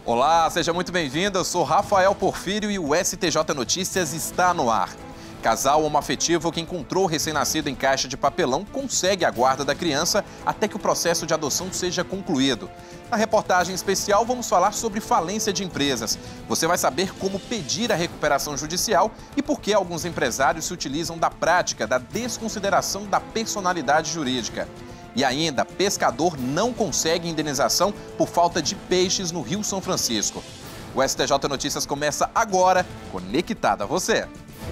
Olá, seja muito bem-vindo. Eu sou Rafael Porfírio e o STJ Notícias está no ar. Casal homoafetivo que encontrou o recém-nascido em caixa de papelão consegue a guarda da criança até que o processo de adoção seja concluído. Na reportagem especial, vamos falar sobre falência de empresas. Você vai saber como pedir a recuperação judicial e por que alguns empresários se utilizam da prática da desconsideração da personalidade jurídica. E ainda, pescador não consegue indenização por falta de peixes no Rio São Francisco. O STJ Notícias começa agora, conectado a você.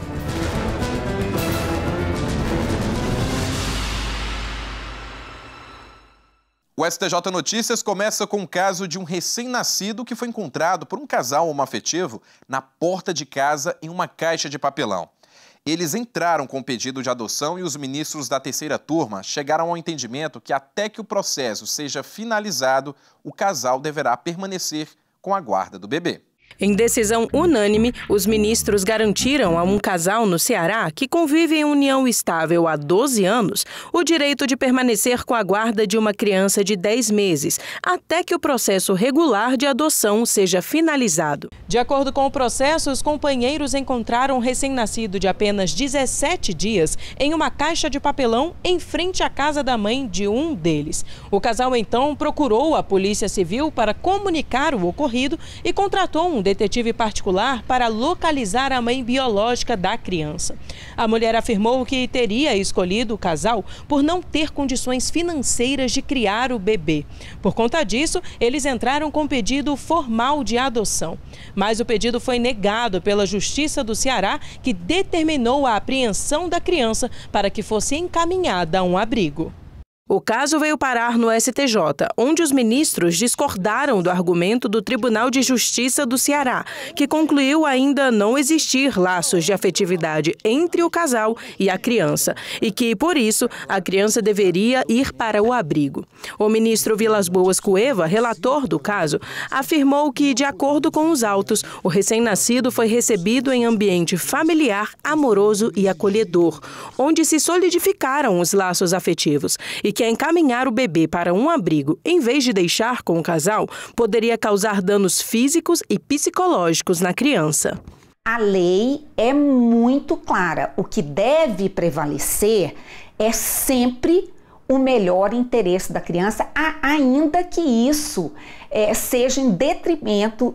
O STJ Notícias começa com o caso de um recém-nascido que foi encontrado por um casal homoafetivo na porta de casa em uma caixa de papelão. Eles entraram com o pedido de adoção e os ministros da terceira turma chegaram ao entendimento que até que o processo seja finalizado, o casal deverá permanecer com a guarda do bebê. Em decisão unânime, os ministros garantiram a um casal no Ceará que convive em união estável há 12 anos o direito de permanecer com a guarda de uma criança de 10 meses, até que o processo regular de adoção seja finalizado. De acordo com o processo, os companheiros encontraram um recém-nascido de apenas 17 dias em uma caixa de papelão em frente à casa da mãe de um deles. O casal então procurou a Polícia Civil para comunicar o ocorrido e contratou um detetive particular para localizar a mãe biológica da criança. A mulher afirmou que teria escolhido o casal por não ter condições financeiras de criar o bebê. Por conta disso, eles entraram com pedido formal de adoção. Mas o pedido foi negado pela Justiça do Ceará, que determinou a apreensão da criança para que fosse encaminhada a um abrigo. O caso veio parar no STJ, onde os ministros discordaram do argumento do Tribunal de Justiça do Ceará, que concluiu ainda não existir laços de afetividade entre o casal e a criança, e que, por isso, a criança deveria ir para o abrigo. O ministro Vilas Boas Cueva, relator do caso, afirmou que, de acordo com os autos, o recém-nascido foi recebido em ambiente familiar, amoroso e acolhedor, onde se solidificaram os laços afetivos, e que encaminhar o bebê para um abrigo, em vez de deixar com o casal, poderia causar danos físicos e psicológicos na criança. A lei é muito clara. O que deve prevalecer é sempre o melhor interesse da criança, ainda que isso seja em detrimento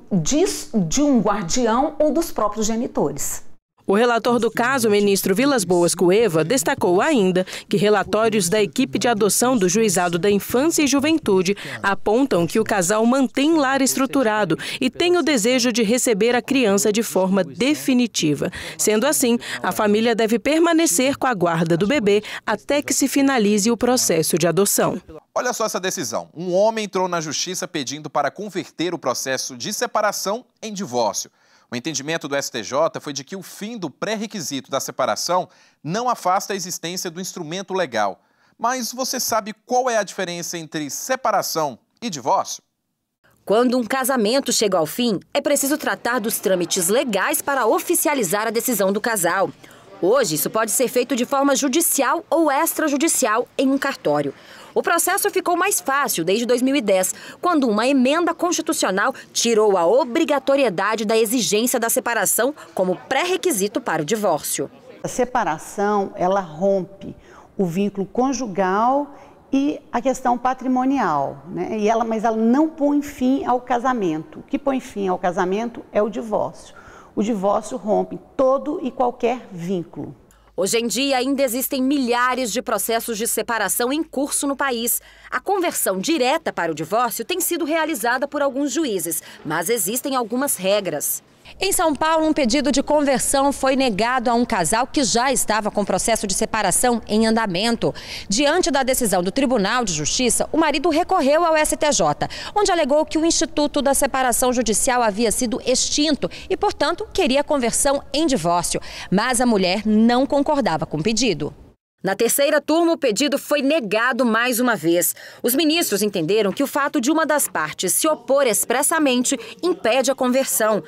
de um guardião ou dos próprios genitores. O relator do caso, o ministro Vilas Boas Cueva, destacou ainda que relatórios da equipe de adoção do Juizado da Infância e Juventude apontam que o casal mantém lar estruturado e tem o desejo de receber a criança de forma definitiva. Sendo assim, a família deve permanecer com a guarda do bebê até que se finalize o processo de adoção. Olha só essa decisão. Um homem entrou na justiça pedindo para converter o processo de separação em divórcio. O entendimento do STJ foi de que o fim do pré-requisito da separação não afasta a existência do instrumento legal. Mas você sabe qual é a diferença entre separação e divórcio? Quando um casamento chega ao fim, é preciso tratar dos trâmites legais para oficializar a decisão do casal. Hoje, isso pode ser feito de forma judicial ou extrajudicial em um cartório. O processo ficou mais fácil desde 2010, quando uma emenda constitucional tirou a obrigatoriedade da exigência da separação como pré-requisito para o divórcio. A separação, ela rompe o vínculo conjugal e a questão patrimonial, né? Mas ela não põe fim ao casamento. O que põe fim ao casamento é o divórcio. O divórcio rompe todo e qualquer vínculo. Hoje em dia, ainda existem milhares de processos de separação em curso no país. A conversão direta para o divórcio tem sido realizada por alguns juízes, mas existem algumas regras. Em São Paulo, um pedido de conversão foi negado a um casal que já estava com processo de separação em andamento. Diante da decisão do Tribunal de Justiça, o marido recorreu ao STJ, onde alegou que o Instituto da Separação Judicial havia sido extinto e, portanto, queria conversão em divórcio. Mas a mulher não concordava com o pedido. Na terceira turma, o pedido foi negado mais uma vez. Os ministros entenderam que o fato de uma das partes se opor expressamente impede a conversão.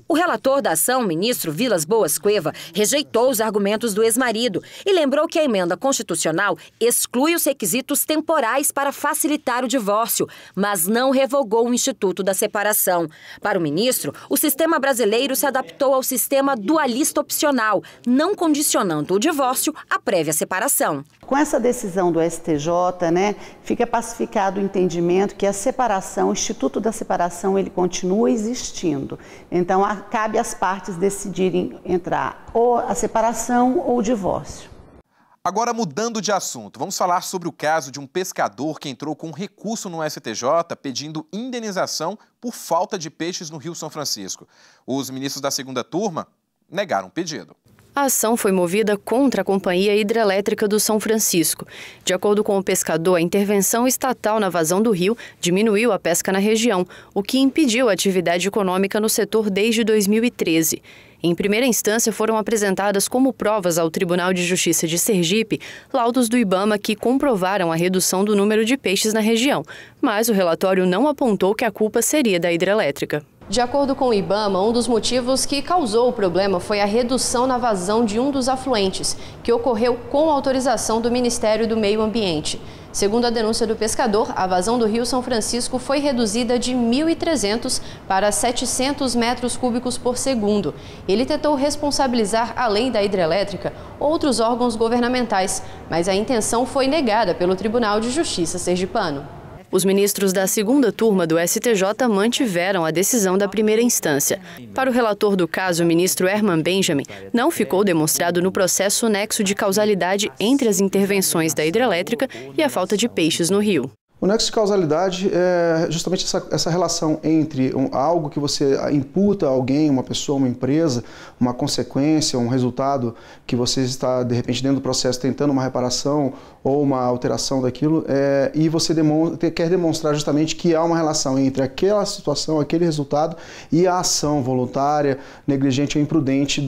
O relator da ação, ministro Vilas Boas Cueva, rejeitou os argumentos do ex-marido e lembrou que a emenda constitucional exclui os requisitos temporais para facilitar o divórcio, mas não revogou o Instituto da Separação. Para o ministro, o sistema brasileiro se adaptou ao sistema dualista opcional, não condicionando o divórcio à prévia separação. Com essa decisão do STJ, fica pacificado o entendimento que a separação, o Instituto da Separação, ele continua existindo. Então, cabe às partes decidirem entrar ou a separação ou o divórcio. Agora, mudando de assunto, vamos falar sobre o caso de um pescador que entrou com recurso no STJ pedindo indenização por falta de peixes no Rio São Francisco. Os ministros da segunda turma negaram o pedido. A ação foi movida contra a Companhia Hidrelétrica do São Francisco. De acordo com o pescador, a intervenção estatal na vazão do rio diminuiu a pesca na região, o que impediu a atividade econômica no setor desde 2013. Em primeira instância, foram apresentadas como provas ao Tribunal de Justiça de Sergipe laudos do IBAMA que comprovaram a redução do número de peixes na região, mas o relatório não apontou que a culpa seria da hidrelétrica. De acordo com o IBAMA, um dos motivos que causou o problema foi a redução na vazão de um dos afluentes, que ocorreu com autorização do Ministério do Meio Ambiente. Segundo a denúncia do pescador, a vazão do Rio São Francisco foi reduzida de 1.300 para 700 metros cúbicos por segundo. Ele tentou responsabilizar, além da hidrelétrica, outros órgãos governamentais, mas a intenção foi negada pelo Tribunal de Justiça sergipano. Os ministros da segunda turma do STJ mantiveram a decisão da primeira instância. Para o relator do caso, o ministro Herman Benjamin, não ficou demonstrado no processo o nexo de causalidade entre as intervenções da hidrelétrica e a falta de peixes no rio. O nexo de causalidade é justamente essa relação entre algo que você imputa a alguém, uma pessoa, uma empresa, uma consequência, um resultado que você está, de repente, dentro do processo tentando uma reparação ou uma alteração daquilo, e você quer demonstrar justamente que há uma relação entre aquela situação, aquele resultado e a ação voluntária, negligente ou imprudente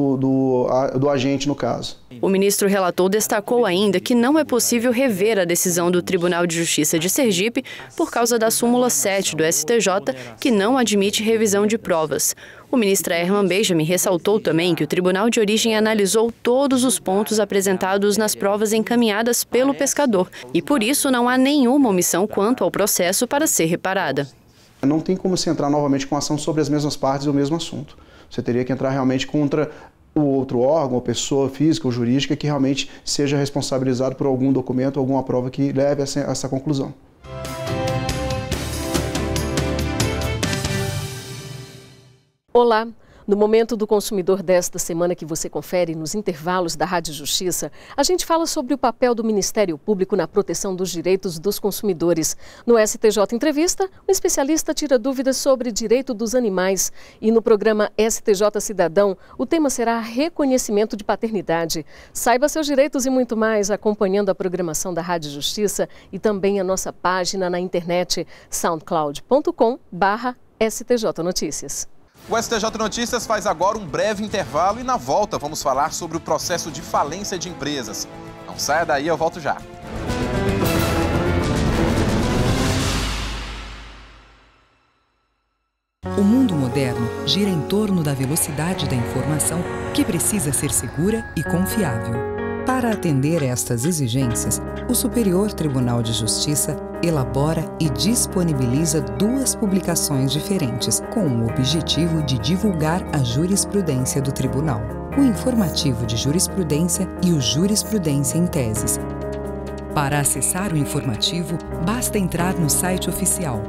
do agente no caso. O ministro relator destacou ainda que não é possível rever a decisão do Tribunal de Justiça de Sergipe por causa da súmula 7 do STJ, que não admite revisão de provas. O ministro Herman Benjamin ressaltou também que o Tribunal de Origem analisou todos os pontos apresentados nas provas encaminhadas pelo pescador e, por isso, não há nenhuma omissão quanto ao processo para ser reparada. Não tem como se entrar novamente com ação sobre as mesmas partes do mesmo assunto. Você teria que entrar realmente contra o outro órgão, ou pessoa física ou jurídica que realmente seja responsabilizado por algum documento, alguma prova que leve a essa conclusão. Olá! No Momento do Consumidor desta semana que você confere nos intervalos da Rádio Justiça, a gente fala sobre o papel do Ministério Público na proteção dos direitos dos consumidores. No STJ Entrevista, o especialista tira dúvidas sobre direito dos animais. E no programa STJ Cidadão, o tema será reconhecimento de paternidade. Saiba seus direitos e muito mais acompanhando a programação da Rádio Justiça e também a nossa página na internet soundcloud.com/STJ Notícias. O STJ Notícias faz agora um breve intervalo e na volta vamos falar sobre o processo de falência de empresas. Não saia daí, eu volto já. O mundo moderno gira em torno da velocidade da informação que precisa ser segura e confiável. Para atender estas exigências, o Superior Tribunal de Justiça elabora e disponibiliza 2 publicações diferentes, com o objetivo de divulgar a jurisprudência do Tribunal: o Informativo de Jurisprudência e o Jurisprudência em Teses. Para acessar o informativo, basta entrar no site oficial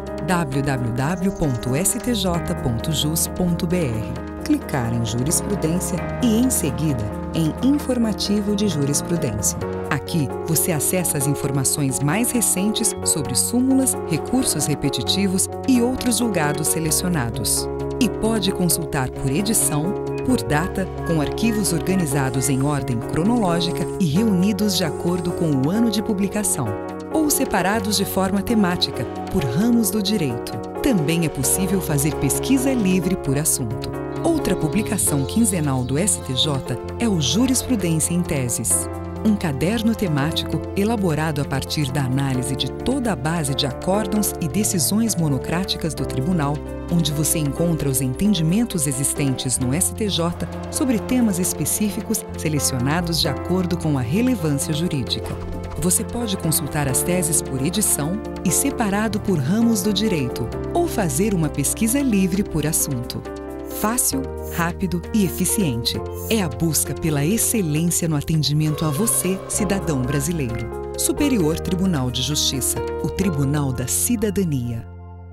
www.stj.jus.br, clicar em Jurisprudência e, em seguida, em Informativo de Jurisprudência. Aqui, você acessa as informações mais recentes sobre súmulas, recursos repetitivos e outros julgados selecionados. E pode consultar por edição, por data, com arquivos organizados em ordem cronológica e reunidos de acordo com o ano de publicação, ou separados de forma temática, por ramos do direito. Também é possível fazer pesquisa livre por assunto. Outra publicação quinzenal do STJ é o Jurisprudência em Teses, um caderno temático elaborado a partir da análise de toda a base de acórdãos e decisões monocráticas do Tribunal onde você encontra os entendimentos existentes no STJ sobre temas específicos selecionados de acordo com a relevância jurídica. Você pode consultar as teses por edição e separado por ramos do direito, ou fazer uma pesquisa livre por assunto. Fácil, rápido e eficiente. É a busca pela excelência no atendimento a você, cidadão brasileiro. Superior Tribunal de Justiça, o Tribunal da Cidadania.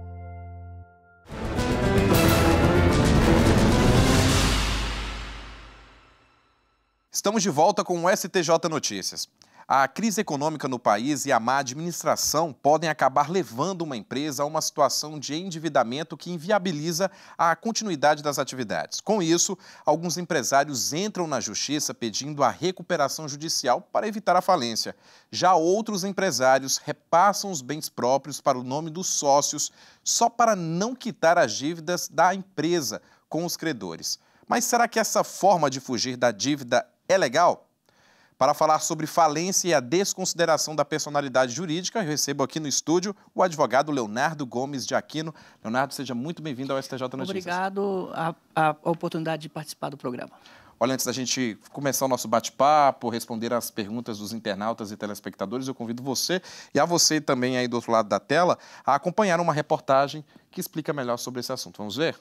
Estamos de volta com o STJ Notícias. A crise econômica no país e a má administração podem acabar levando uma empresa a uma situação de endividamento que inviabiliza a continuidade das atividades. Com isso, alguns empresários entram na justiça pedindo a recuperação judicial para evitar a falência. Já outros empresários repassam os bens próprios para o nome dos sócios só para não quitar as dívidas da empresa com os credores. Mas será que essa forma de fugir da dívida é legal? Para falar sobre falência e a desconsideração da personalidade jurídica, eu recebo aqui no estúdio o advogado Leonardo Gomes de Aquino. Leonardo, seja muito bem-vindo ao STJ Notícias. Obrigado a oportunidade de participar do programa. Olha, antes da gente começar o nosso bate-papo, responder às perguntas dos internautas e telespectadores, eu convido você e a você também aí do outro lado da tela a acompanhar uma reportagem que explica melhor sobre esse assunto. Vamos ver?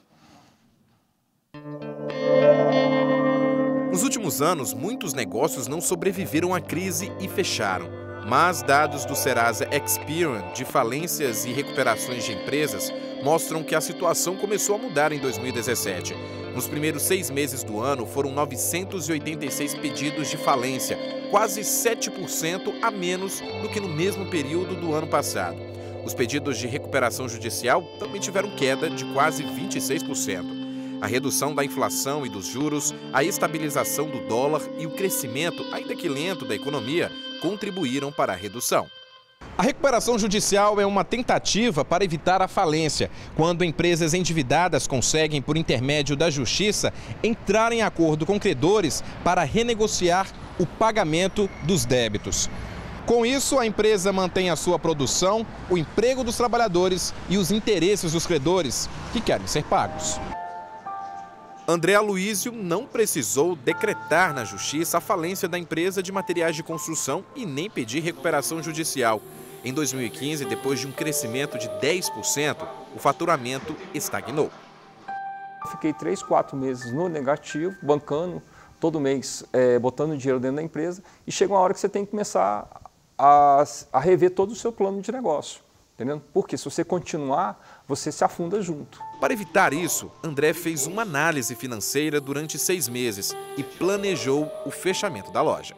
Nos últimos anos, muitos negócios não sobreviveram à crise e fecharam. Mas dados do Serasa Experian de falências e recuperações de empresas mostram que a situação começou a mudar em 2017. Nos primeiros 6 meses do ano, foram 986 pedidos de falência, quase 7% a menos do que no mesmo período do ano passado. Os pedidos de recuperação judicial também tiveram queda de quase 26%. A redução da inflação e dos juros, a estabilização do dólar e o crescimento, ainda que lento, da economia contribuíram para a redução. A recuperação judicial é uma tentativa para evitar a falência, quando empresas endividadas conseguem, por intermédio da justiça, entrar em acordo com credores para renegociar o pagamento dos débitos. Com isso, a empresa mantém a sua produção, o emprego dos trabalhadores e os interesses dos credores, que querem ser pagos. André Aloísio não precisou decretar na justiça a falência da empresa de materiais de construção e nem pedir recuperação judicial. Em 2015, depois de um crescimento de 10%, o faturamento estagnou. Fiquei 3, 4 meses no negativo, bancando, todo mês botando dinheiro dentro da empresa, e chega uma hora que você tem que começar a rever todo o seu plano de negócio. Entendendo? Porque se você continuar, você se afunda junto. Para evitar isso, André fez uma análise financeira durante 6 meses e planejou o fechamento da loja.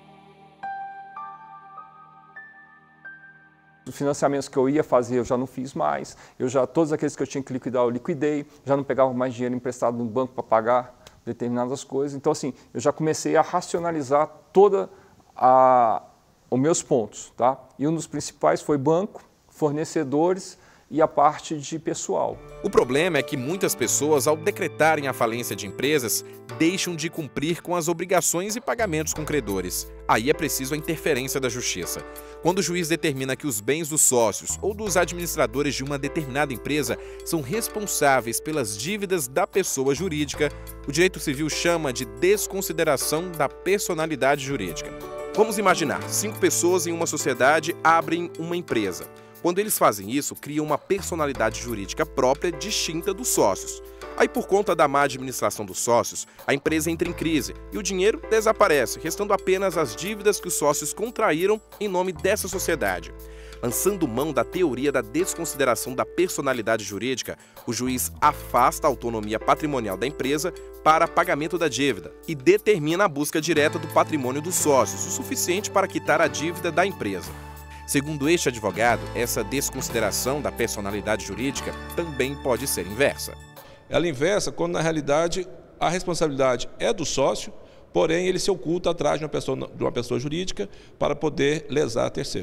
Os financiamentos que eu ia fazer eu já não fiz mais, todos aqueles que eu tinha que liquidar eu liquidei, já não pegava mais dinheiro emprestado no banco para pagar determinadas coisas. Então assim, eu já comecei a racionalizar toda os meus pontos, tá? E um dos principais foi banco, fornecedores e a parte de pessoal. O problema é que muitas pessoas, ao decretarem a falência de empresas, deixam de cumprir com as obrigações e pagamentos com credores. Aí é preciso a interferência da justiça. Quando o juiz determina que os bens dos sócios ou dos administradores de uma determinada empresa são responsáveis pelas dívidas da pessoa jurídica, o direito civil chama de desconsideração da personalidade jurídica. Vamos imaginar, 5 pessoas em uma sociedade abrem uma empresa. Quando eles fazem isso, criam uma personalidade jurídica própria distinta dos sócios. Aí, por conta da má administração dos sócios, a empresa entra em crise e o dinheiro desaparece, restando apenas as dívidas que os sócios contraíram em nome dessa sociedade. Lançando mão da teoria da desconsideração da personalidade jurídica, o juiz afasta a autonomia patrimonial da empresa para pagamento da dívida e determina a busca direta do patrimônio dos sócios, o suficiente para quitar a dívida da empresa. Segundo este advogado, essa desconsideração da personalidade jurídica também pode ser inversa. Ela é inversa quando, na realidade, a responsabilidade é do sócio, porém ele se oculta atrás de uma pessoa jurídica para poder lesar terceiros.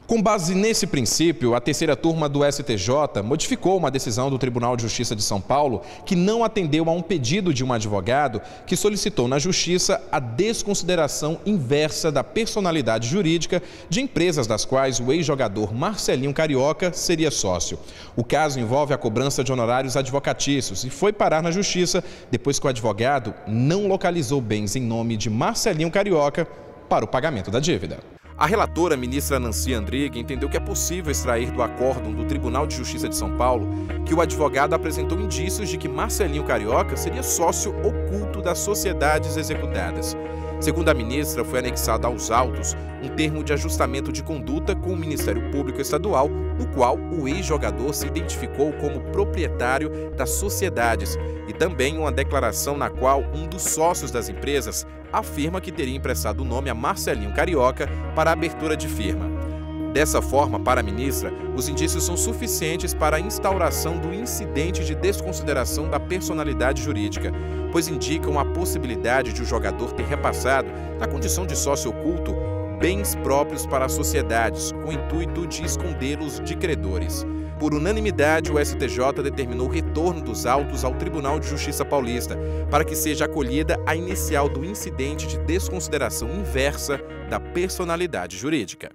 Com base nesse princípio, a terceira turma do STJ modificou uma decisão do Tribunal de Justiça de São Paulo que não atendeu a um pedido de um advogado que solicitou na Justiça a desconsideração inversa da personalidade jurídica de empresas das quais o ex-jogador Marcelinho Carioca seria sócio. O caso envolve a cobrança de honorários advocatícios e foi parar na Justiça depois que o advogado não localizou bens em nome de Marcelinho Carioca para o pagamento da dívida. A relatora, ministra Nancy Andrighi, entendeu que é possível extrair do acórdão do Tribunal de Justiça de São Paulo que o advogado apresentou indícios de que Marcelinho Carioca seria sócio oculto das sociedades executadas. Segundo a ministra, foi anexado aos autos um termo de ajustamento de conduta com o Ministério Público Estadual, no qual o ex-jogador se identificou como proprietário das sociedades, e também uma declaração na qual um dos sócios das empresas afirma que teria emprestado o nome a Marcelinho Carioca para a abertura de firma. Dessa forma, para a ministra, os indícios são suficientes para a instauração do incidente de desconsideração da personalidade jurídica, pois indicam a possibilidade de o jogador ter repassado, na condição de sócio oculto, bens próprios para as sociedades, com o intuito de escondê-los de credores. Por unanimidade, o STJ determinou o retorno dos autos ao Tribunal de Justiça Paulista, para que seja acolhida a inicial do incidente de desconsideração inversa da personalidade jurídica.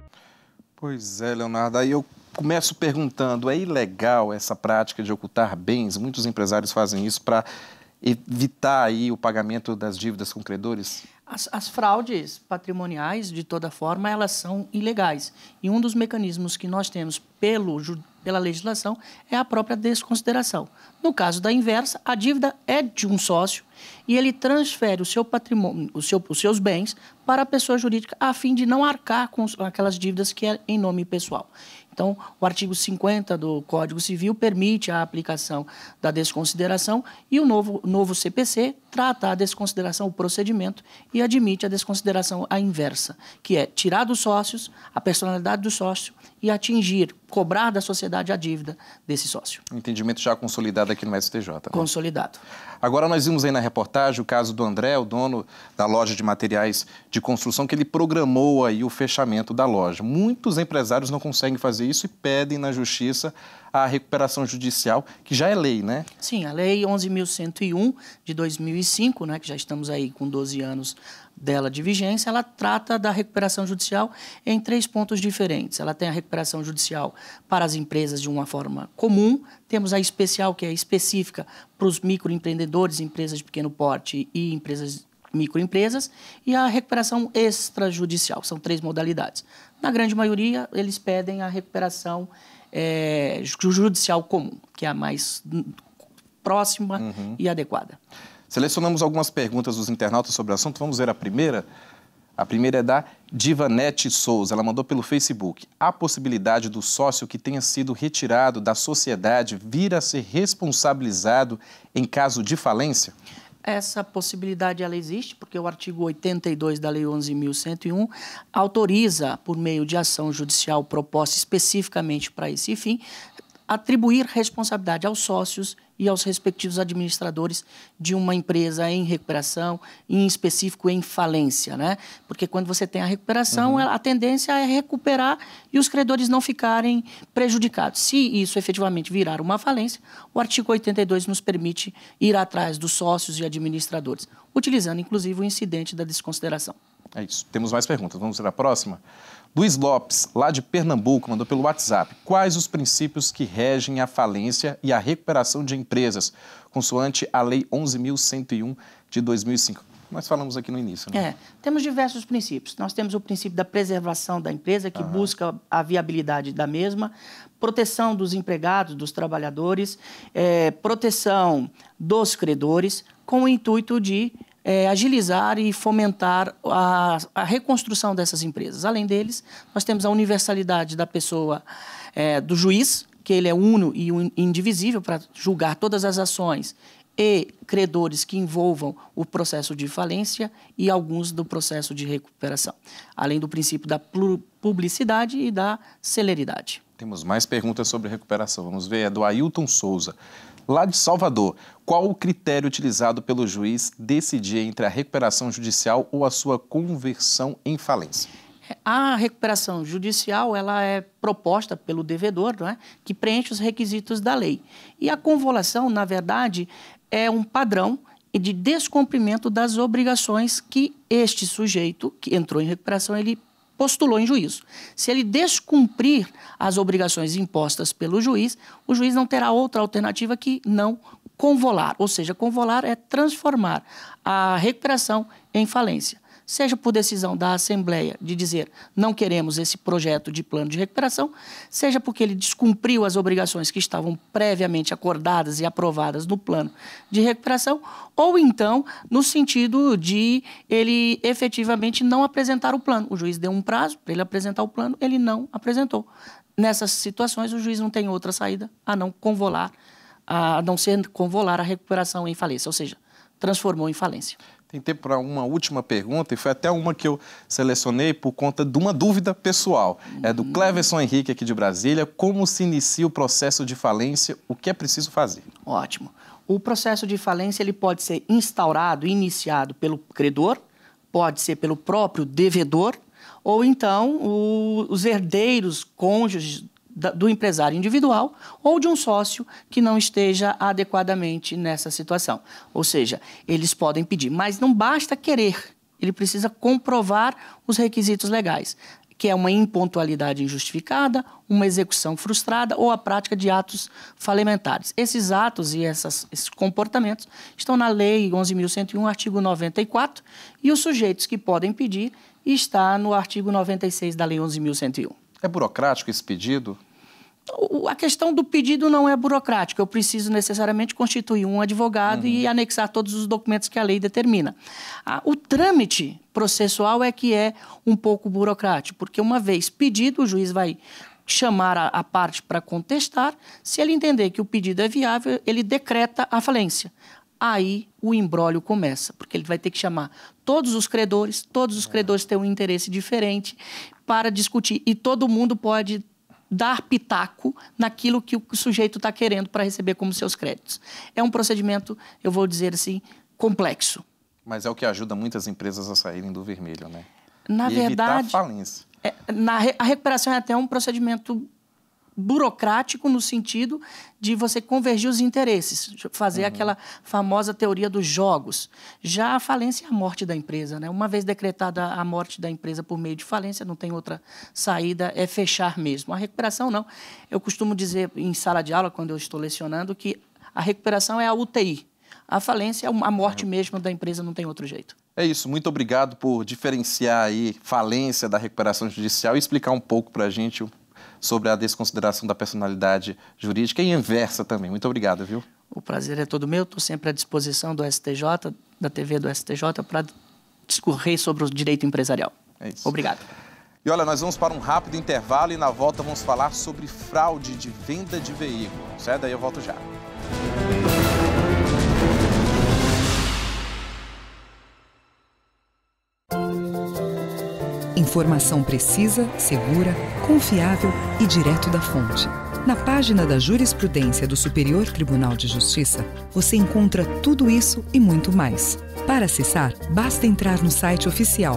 Pois é, Leonardo, aí eu começo perguntando, é ilegal essa prática de ocultar bens? Muitos empresários fazem isso para evitar aí o pagamento das dívidas com credores? As fraudes patrimoniais, de toda forma, elas são ilegais. E um dos mecanismos que nós temos pela legislação é a própria desconsideração. No caso da inversa, a dívida é de um sócio e ele transfere o seu patrimônio, os seus bens para a pessoa jurídica a fim de não arcar com aquelas dívidas que é em nome pessoal. Então, o artigo 50 do Código Civil permite a aplicação da desconsideração e o novo CPC trata a desconsideração, o procedimento, e admite a desconsideração à inversa, que é tirar dos sócios a personalidade do sócio e atingir, cobrar da sociedade a dívida desse sócio. Entendimento já consolidado aqui no STJ. Né? Consolidado. Agora nós vimos aí na reportagem o caso do André, o dono da loja de materiais de construção, que ele programou aí o fechamento da loja. Muitos empresários não conseguem fazer isso e pedem na justiça a recuperação judicial, que já é lei, né? Sim, a lei 11.101 de 2005, né, que já estamos aí com 12 anos dela de vigência, ela trata da recuperação judicial em 3 pontos diferentes. Ela tem a recuperação judicial para as empresas de uma forma comum, temos a especial, que é específica para os microempreendedores, empresas de pequeno porte e microempresas, e a recuperação extrajudicial. São 3 modalidades. Na grande maioria, eles pedem a recuperação judicial comum, que é a mais próxima e adequada. Selecionamos algumas perguntas dos internautas sobre o assunto. Vamos ver a primeira. A primeira é da Divanete Souza. Ela mandou pelo Facebook. Há possibilidade do sócio que tenha sido retirado da sociedade vir a ser responsabilizado em caso de falência? Essa possibilidade ela existe porque o artigo 82 da Lei 11.101 autoriza, por meio de ação judicial proposta especificamente para esse fim, atribuir responsabilidade aos sócios e aos respectivos administradores de uma empresa em recuperação, em específico em falência, né? Porque quando você tem a recuperação, a tendência é recuperar e os credores não ficarem prejudicados. Se isso efetivamente virar uma falência, o artigo 82 nos permite ir atrás dos sócios e administradores, utilizando inclusive o incidente da desconsideração. É isso. Temos mais perguntas. Vamos para a próxima. Luiz Lopes, lá de Pernambuco, mandou pelo WhatsApp. Quais os princípios que regem a falência e a recuperação de empresas, consoante a Lei 11.101 de 2005? Nós falamos aqui no início, né? Temos diversos princípios. Nós temos o princípio da preservação da empresa, que busca a viabilidade da mesma, proteção dos empregados, dos trabalhadores, proteção dos credores, com o intuito de agilizar e fomentar a reconstrução dessas empresas. Além deles, nós temos a universalidade da pessoa, do juiz, que ele é uno e indivisível para julgar todas as ações e credores que envolvam o processo de falência e alguns do processo de recuperação, além do princípio da publicidade e da celeridade. Temos mais perguntas sobre recuperação. Vamos ver, é do Ailton Souza. Lá de Salvador, qual o critério utilizado pelo juiz decidir entre a recuperação judicial ou a sua conversão em falência? A recuperação judicial ela é proposta pelo devedor, não é? Que preenche os requisitos da lei. E a convolução, na verdade, é um padrão de descumprimento das obrigações que este sujeito que entrou em recuperação, ele postulou em juízo. Se ele descumprir as obrigações impostas pelo juiz, o juiz não terá outra alternativa que não convolar. Ou seja, convolar é transformar a recuperação em falência. Seja por decisão da Assembleia de dizer não queremos esse projeto de plano de recuperação, seja porque ele descumpriu as obrigações que estavam previamente acordadas e aprovadas no plano de recuperação, ou então no sentido de ele efetivamente não apresentar o plano. O juiz deu um prazo para ele apresentar o plano, ele não apresentou. Nessas situações, o juiz não tem outra saída a não ser convolar a recuperação em falência, ou seja, transformou em falência. Tem tempo para uma última pergunta, e foi até uma que eu selecionei por conta de uma dúvida pessoal. É do Cleverson Henrique, aqui de Brasília. Como se inicia o processo de falência? O que é preciso fazer? Ótimo. O processo de falência ele pode ser instaurado, iniciado pelo credor, pode ser pelo próprio devedor, ou então os herdeiros, cônjuges do empresário individual ou de um sócio que não esteja adequadamente nessa situação. Ou seja, eles podem pedir, mas não basta querer, ele precisa comprovar os requisitos legais, que é uma impontualidade injustificada, uma execução frustrada ou a prática de atos falimentares. Esses atos e esses comportamentos estão na Lei 11.101, artigo 94, e os sujeitos que podem pedir está no artigo 96 da Lei 11.101. É burocrático esse pedido? A questão do pedido não é burocrática. Eu preciso necessariamente constituir um advogado e anexar todos os documentos que a lei determina. O trâmite processual é que é um pouco burocrático, porque uma vez pedido, o juiz vai chamar a parte para contestar. Se ele entender que o pedido é viável, ele decreta a falência. Aí o imbróglio começa, porque ele vai ter que chamar todos os credores têm um interesse diferente para discutir, e todo mundo pode dar pitaco naquilo que o sujeito está querendo para receber como seus créditos. É um procedimento, eu vou dizer assim, complexo. Mas é o que ajuda muitas empresas a saírem do vermelho, né? Na verdade, evitar a falência. A recuperação é até um procedimento burocrático no sentido de você convergir os interesses, fazer aquela famosa teoria dos jogos. Já a falência é a morte da empresa, né? Uma vez decretada a morte da empresa por meio de falência, não tem outra saída, é fechar mesmo. A recuperação não. Eu costumo dizer em sala de aula, quando eu estou lecionando, que a recuperação é a UTI. A falência é a morte mesmo da empresa, não tem outro jeito. É isso, muito obrigado por diferenciar aí falência da recuperação judicial e explicar um pouco para a gente sobre a desconsideração da personalidade jurídica e inversa também. Muito obrigado, viu? O prazer é todo meu. Estou sempre à disposição do STJ, da TV do STJ, para discorrer sobre o direito empresarial. É isso. Obrigado. E olha, nós vamos para um rápido intervalo e na volta vamos falar sobre fraude de venda de veículo. Sai daí, eu volto já. Informação precisa, segura, confiável e direto da fonte. Na página da Jurisprudência do Superior Tribunal de Justiça, você encontra tudo isso e muito mais. Para acessar, basta entrar no site oficial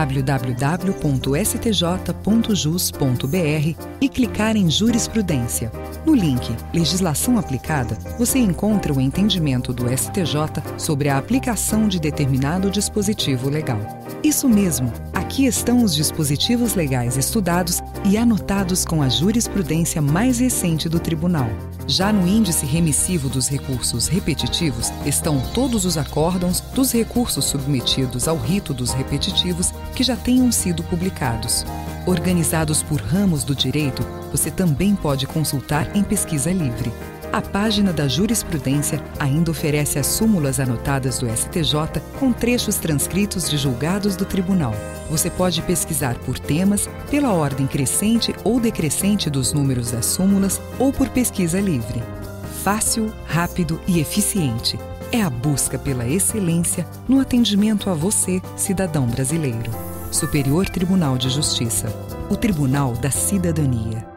www.stj.jus.br e clicar em Jurisprudência. No link Legislação Aplicada, você encontra o entendimento do STJ sobre a aplicação de determinado dispositivo legal. Isso mesmo, aqui estão os dispositivos legais estudados e anotados com a jurisprudência mais recente do Tribunal. Já no índice remissivo dos recursos repetitivos estão todos os acórdãos dos recursos submetidos ao rito dos repetitivos que já tenham sido publicados. Organizados por ramos do direito, você também pode consultar em pesquisa livre. A página da Jurisprudência ainda oferece as súmulas anotadas do STJ com trechos transcritos de julgados do Tribunal. Você pode pesquisar por temas, pela ordem crescente ou decrescente dos números das súmulas ou por pesquisa livre. Fácil, rápido e eficiente. É a busca pela excelência no atendimento a você, cidadão brasileiro. Superior Tribunal de Justiça. O Tribunal da Cidadania.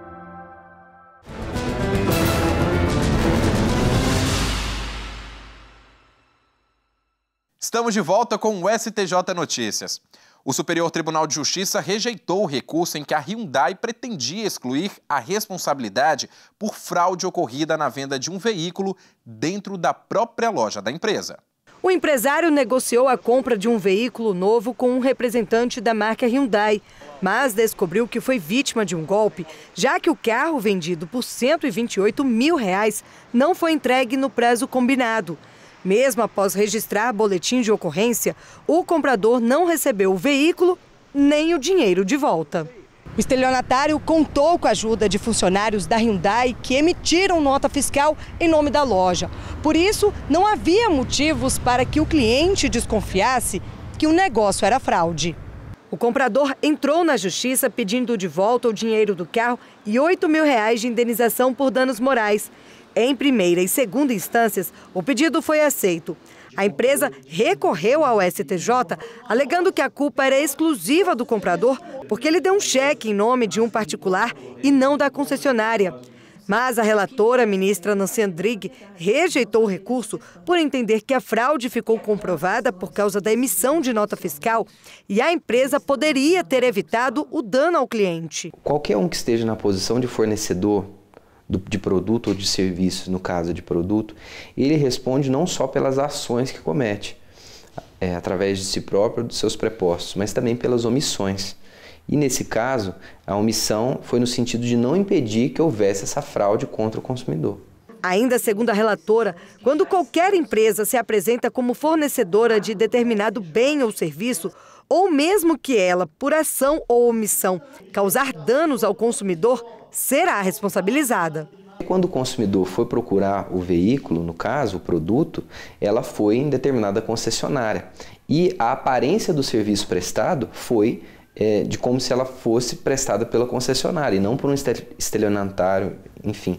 Estamos de volta com o STJ Notícias. O Superior Tribunal de Justiça rejeitou o recurso em que a Hyundai pretendia excluir a responsabilidade por fraude ocorrida na venda de um veículo dentro da própria loja da empresa. O empresário negociou a compra de um veículo novo com um representante da marca Hyundai, mas descobriu que foi vítima de um golpe, já que o carro vendido por R$ 128 mil não foi entregue no prazo combinado. Mesmo após registrar boletim de ocorrência, o comprador não recebeu o veículo nem o dinheiro de volta. O estelionatário contou com a ajuda de funcionários da Hyundai que emitiram nota fiscal em nome da loja. Por isso, não havia motivos para que o cliente desconfiasse que o negócio era fraude. O comprador entrou na justiça pedindo de volta o dinheiro do carro e R$ 8 mil de indenização por danos morais. Em primeira e segunda instâncias, o pedido foi aceito. A empresa recorreu ao STJ, alegando que a culpa era exclusiva do comprador, porque ele deu um cheque em nome de um particular e não da concessionária. Mas a relatora, a ministra Nancy Andrighi, rejeitou o recurso por entender que a fraude ficou comprovada por causa da emissão de nota fiscal e a empresa poderia ter evitado o dano ao cliente. Qualquer um que esteja na posição de fornecedor de produto ou de serviço, no caso de produto, ele responde não só pelas ações que comete, através de si próprio, dos seus prepostos, mas também pelas omissões. E nesse caso, a omissão foi no sentido de não impedir que houvesse essa fraude contra o consumidor. Ainda segundo a relatora, quando qualquer empresa se apresenta como fornecedora de determinado bem ou serviço, ou mesmo que ela, por ação ou omissão, causar danos ao consumidor, será responsabilizada. Quando o consumidor foi procurar o veículo, no caso, o produto, ela foi em determinada concessionária. E a aparência do serviço prestado foi de como se ela fosse prestada pela concessionária e não por um estelionatário, enfim.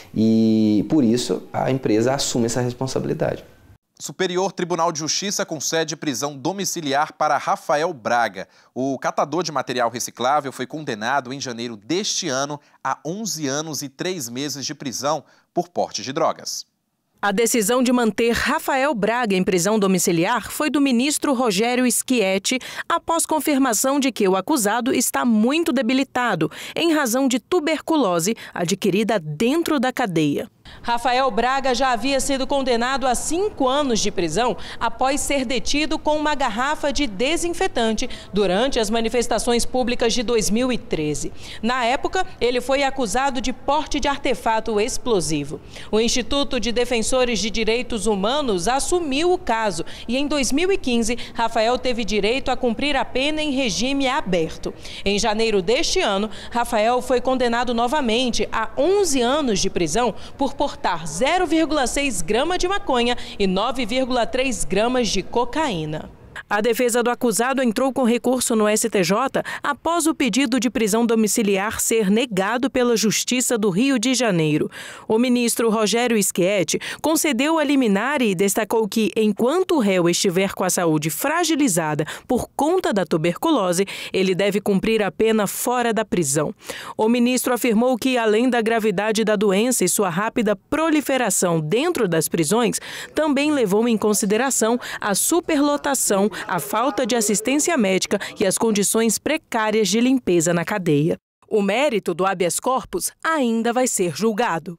E por isso a empresa assume essa responsabilidade. Superior Tribunal de Justiça concede prisão domiciliar para Rafael Braga. O catador de material reciclável foi condenado em janeiro deste ano a 11 anos e 3 meses de prisão por porte de drogas. A decisão de manter Rafael Braga em prisão domiciliar foi do ministro Rogério Schietti, após confirmação de que o acusado está muito debilitado, em razão de tuberculose adquirida dentro da cadeia. Rafael Braga já havia sido condenado a 5 anos de prisão após ser detido com uma garrafa de desinfetante durante as manifestações públicas de 2013. Na época, ele foi acusado de porte de artefato explosivo. O Instituto de Defensores de Direitos Humanos assumiu o caso e, em 2015, Rafael teve direito a cumprir a pena em regime aberto. Em janeiro deste ano, Rafael foi condenado novamente a 11 anos de prisão por portar 0,6 grama de maconha e 9,3 gramas de cocaína. A defesa do acusado entrou com recurso no STJ após o pedido de prisão domiciliar ser negado pela Justiça do Rio de Janeiro. O ministro Rogério Schietti concedeu a liminar e destacou que, enquanto o réu estiver com a saúde fragilizada por conta da tuberculose, ele deve cumprir a pena fora da prisão. O ministro afirmou que, além da gravidade da doença e sua rápida proliferação dentro das prisões, também levou em consideração a superlotação, a falta de assistência médica e as condições precárias de limpeza na cadeia. O mérito do habeas corpus ainda vai ser julgado.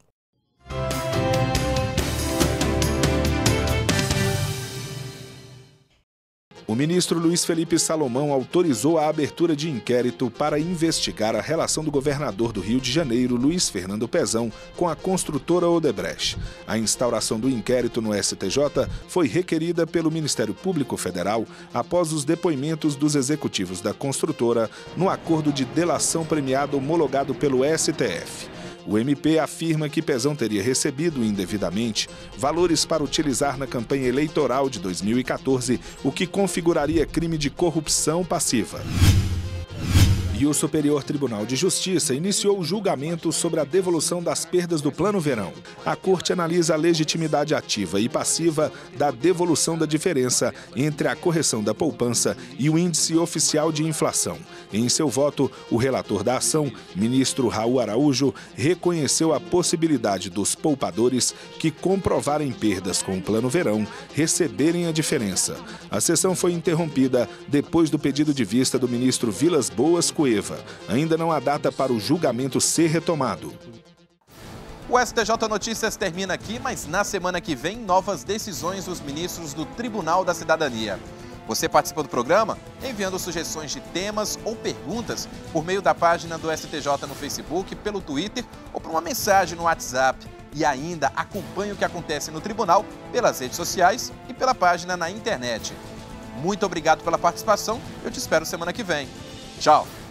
O ministro Luiz Felipe Salomão autorizou a abertura de inquérito para investigar a relação do governador do Rio de Janeiro, Luiz Fernando Pezão, com a construtora Odebrecht. A instauração do inquérito no STJ foi requerida pelo Ministério Público Federal após os depoimentos dos executivos da construtora no acordo de delação premiada homologado pelo STF. O MP afirma que Pezão teria recebido indevidamente valores para utilizar na campanha eleitoral de 2014, o que configuraria crime de corrupção passiva. Rio Superior Tribunal de Justiça iniciou o julgamento sobre a devolução das perdas do Plano Verão. A Corte analisa a legitimidade ativa e passiva da devolução da diferença entre a correção da poupança e o índice oficial de inflação. Em seu voto, o relator da ação, ministro Raul Araújo, reconheceu a possibilidade dos poupadores que comprovarem perdas com o Plano Verão receberem a diferença. A sessão foi interrompida depois do pedido de vista do ministro Vilas Boas Cueva. Ainda não há data para o julgamento ser retomado. O STJ Notícias termina aqui, mas na semana que vem, novas decisões dos ministros do Tribunal da Cidadania. Você participa do programa enviando sugestões de temas ou perguntas por meio da página do STJ no Facebook, pelo Twitter ou por uma mensagem no WhatsApp. E ainda acompanhe o que acontece no tribunal pelas redes sociais e pela página na internet. Muito obrigado pela participação. Eu te espero semana que vem. Tchau!